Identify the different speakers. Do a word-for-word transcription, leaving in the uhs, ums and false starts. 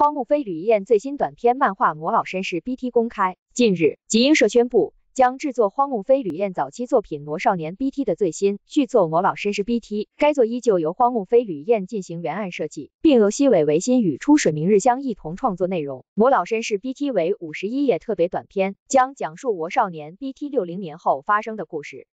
Speaker 1: 荒木飞吕彦最新短篇漫画《魔老绅士 B T》公开。近日，集英社宣布，将制作荒木飞吕彦早期作品《魔少年 B T》的最新续作《魔老绅士 B T》。该作依旧由荒木飞吕彦进行原案设计，并由西尾维新与出水明日香一同创作内容。《魔老绅士 B T》为五十一页特别短篇，将讲述魔少年 B T 六十年后发生的故事。